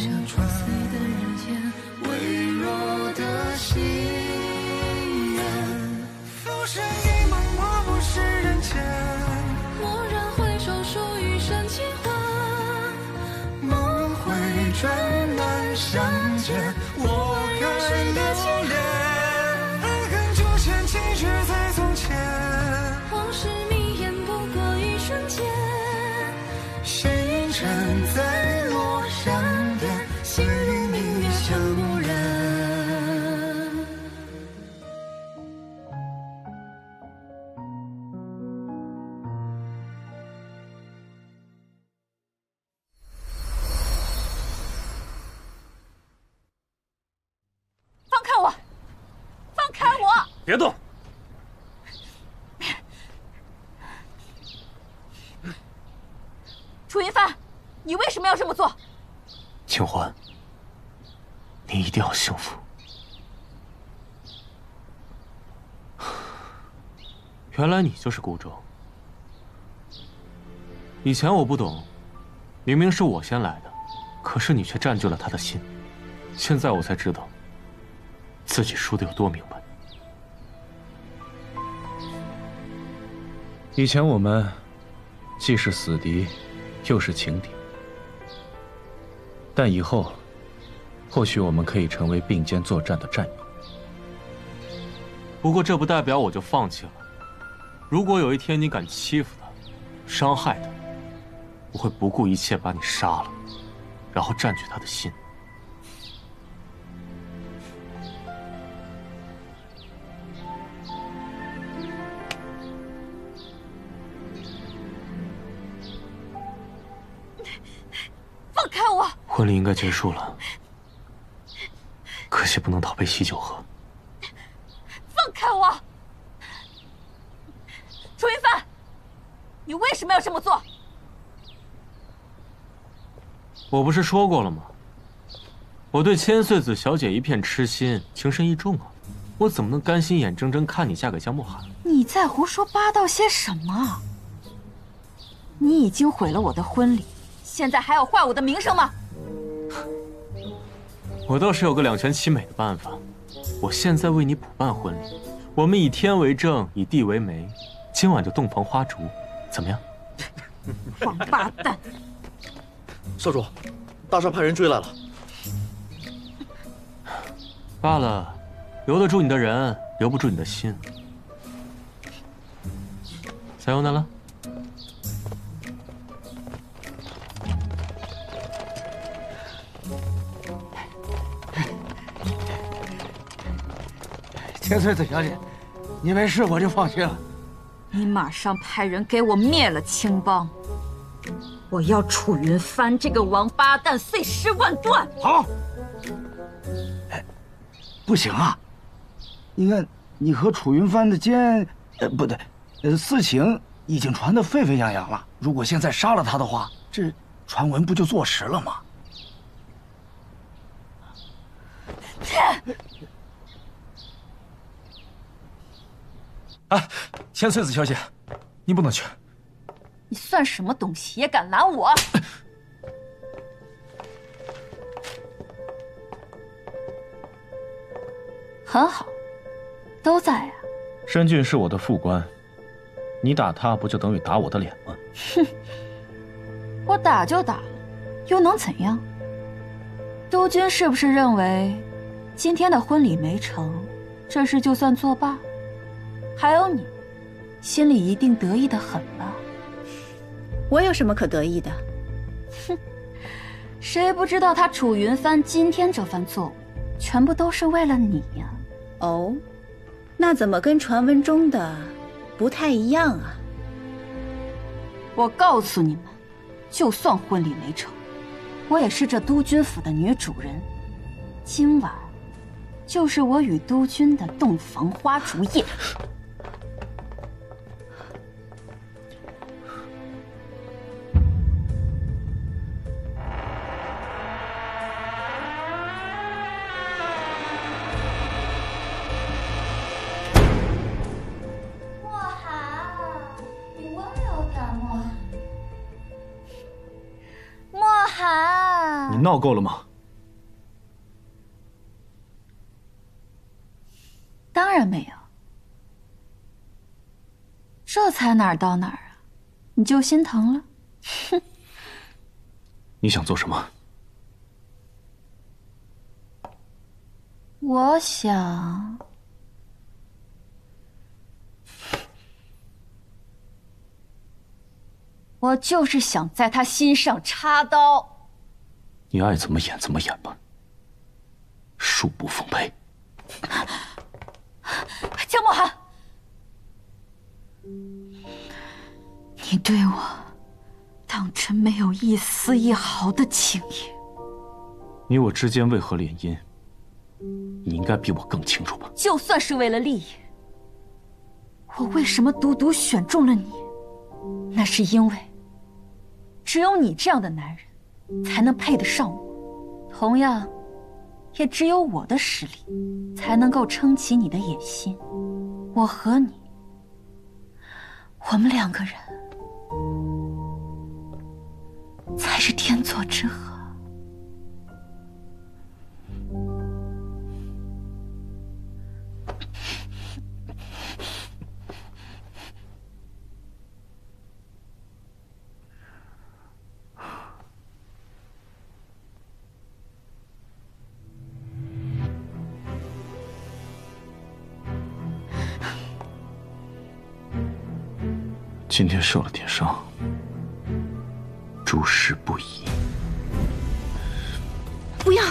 别动！ 楚云帆，你为什么要这么做？ 清欢，你一定要幸福。原来你就是顾舟。以前我不懂，明明是我先来的，可是你却占据了他的心。现在我才知道，自己输得有多明白。 以前我们既是死敌，又是情敌，但以后或许我们可以成为并肩作战的战友。 不过这不代表我就放弃了。如果有一天你敢欺负他、伤害他，我会不顾一切把你杀了，然后占据他的心。 放开我！ 婚礼应该结束了，可惜不能讨杯喜酒喝。 放开我！楚云帆，你为什么要这么做？ 我不是说过了吗？我对千岁子小姐一片痴心，情深意重啊！我怎么能甘心眼睁睁看你嫁给江墨寒？ 你在胡说八道些什么？你已经毁了我的婚礼。 现在还要坏我的名声吗？ 我倒是有个两全其美的办法。我现在为你补办婚礼，我们以天为证，以地为媒，今晚就洞房花烛，怎么样？ 王八蛋！ 少主，大少派人追来了。 罢了，留得住你的人，留不住你的心。さようなら。 千岁子小姐，你没事我就放心了。 你马上派人给我灭了青帮！我要楚云帆这个王八蛋碎尸万段！ 好。哎，不行啊！你看，你和楚云帆的不对，私情已经传得沸沸扬扬了。如果现在杀了他的话，这传闻不就坐实了吗？ 哎，千岁子小姐，你不能去。 你算什么东西，也敢拦我？很好，都在啊。 申俊是我的副官，你打他不就等于打我的脸吗？ 哼，我打就打了，又能怎样？督军是不是认为今天的婚礼没成，这事就算作罢？ 还有你，心里一定得意得很吧？ 我有什么可得意的？ 哼，谁不知道他楚云帆今天这番作为，全部都是为了你呀？ 哦，那怎么跟传闻中的不太一样啊？ 我告诉你们，就算婚礼没成，我也是这督军府的女主人。今晚，就是我与督军的洞房花烛夜。 你闹够了吗？ 才哪儿到哪儿啊？你就心疼了？哼！ 你想做什么？ 我想，我就是想在他心上插刀。 你爱怎么演怎么演吧，恕不奉陪。 江墨寒，你对我当真没有一丝一毫的情意？ 你我之间为何联姻？你应该比我更清楚吧？ 就算是为了利益，我为什么独独选中了你？那是因为，只有你这样的男人，才能配得上我。同样，也只有我的实力，才能够撑起你的野心。我和你，我们两个人，才是天作之合。 今天受了点伤，诸事不宜。 不要！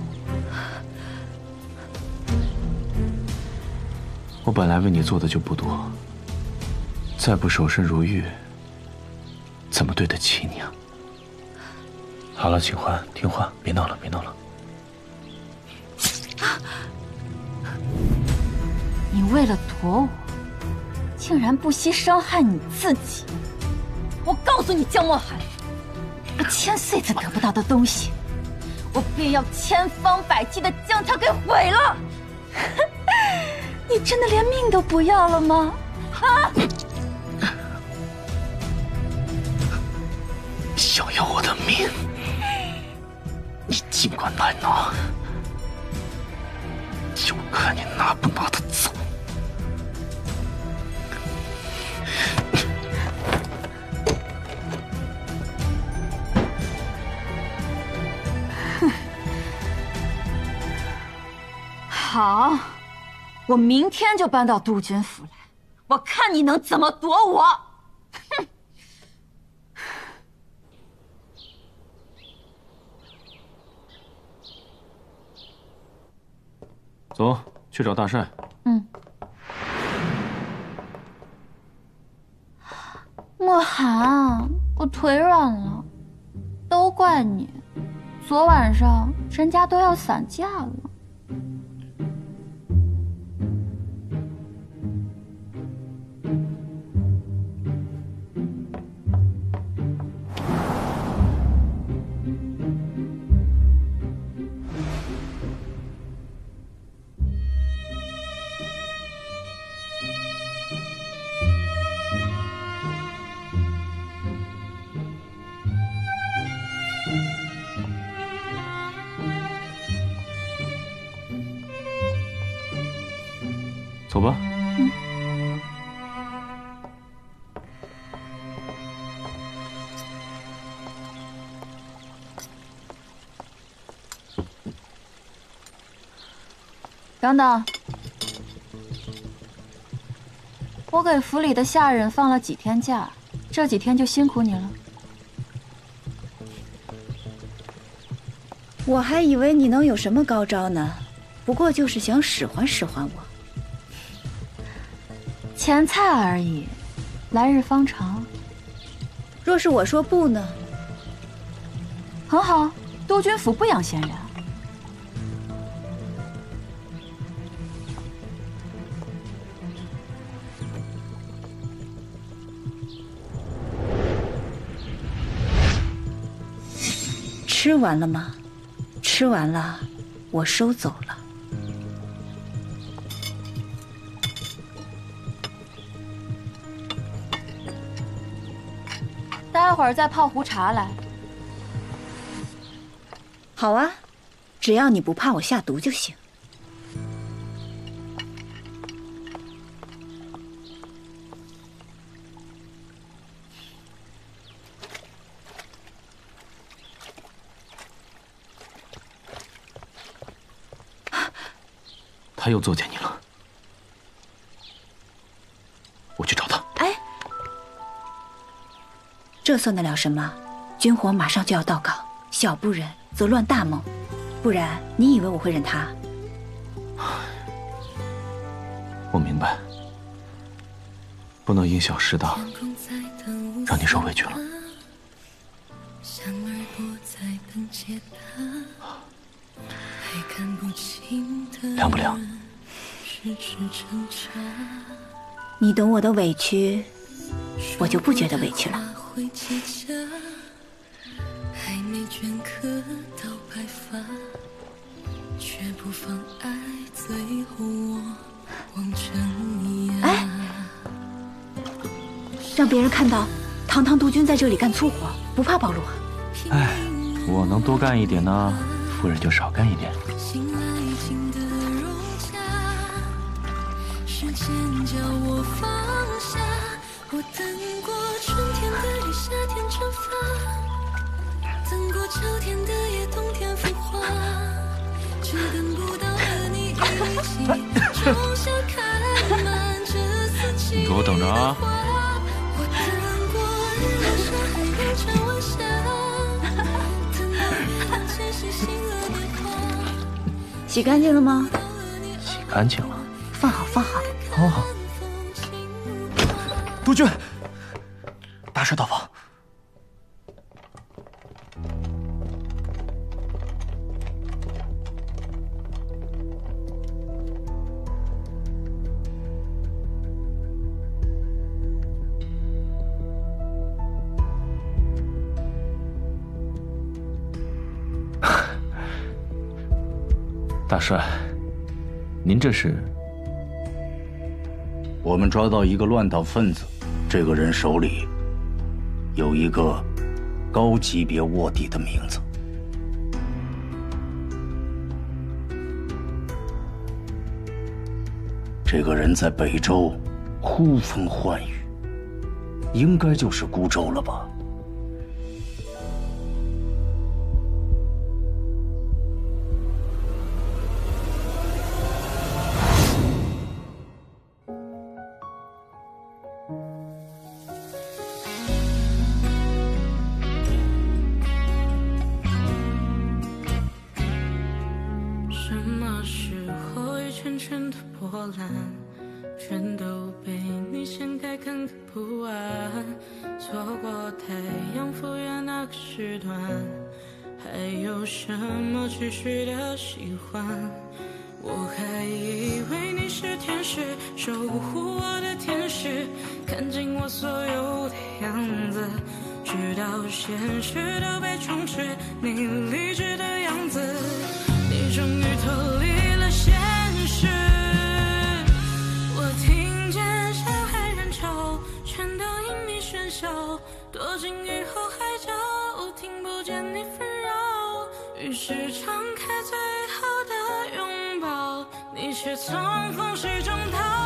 我本来为你做的就不多，再不守身如玉，怎么对得起你啊？好了，清欢，听话，别闹了，别闹了。 你为了躲我，竟然不惜伤害你自己！我告诉你，江墨寒，我千岁子得不到的东西，我便要千方百计的将它给毁了！你真的连命都不要了吗？啊！ 想要我的命，你尽管来拿，就看你拿不拿得走。 好，我明天就搬到督军府来，我看你能怎么躲我！哼！ 走，去找大帅。 嗯。墨寒，我腿软了，都怪你，昨晚上人家都要散架了。 走吧。 等等，我给府里的下人放了几天假，这几天就辛苦你了。 我还以为你能有什么高招呢，不过就是想使唤使唤我。 前菜而已，来日方长。 若是我说不呢？ 很好，督军府不养闲人。 吃完了吗？吃完了，我收走了。 待会儿再泡壶茶来。 好啊，只要你不怕我下毒就行。 他又作践你了。我去找他。 哎，这算得了什么？军火马上就要到港，小不忍则乱大谋。不然，你以为我会忍他？ 我明白，不能因小失大，让你受委屈了。凉不凉？ 你懂我的委屈，我就不觉得委屈了。哎，让别人看到堂堂督军在这里干粗活，不怕暴露啊？ 哎，我能多干一点呢，夫人就少干一点。你给我等着啊！ 洗干净了吗？ 洗干净了。 放好，放好。 好好。 督军，大帅到访。 大帅，您这是？ 我们抓到一个乱党分子，这个人手里有一个高级别卧底的名字。这个人在北周呼风唤雨，应该就是孤舟了吧？ 全都被你掀开，看个不完。错过太阳复原那个时段，还有什么持续的喜欢？我还以为你是天使，守护我的天使，看尽我所有的样子，直到现实都被充斥你理智的样子。你终于脱离了现实。躲进雨后海角，听不见你纷扰，于是敞开最后的拥抱，你却从风雪中逃。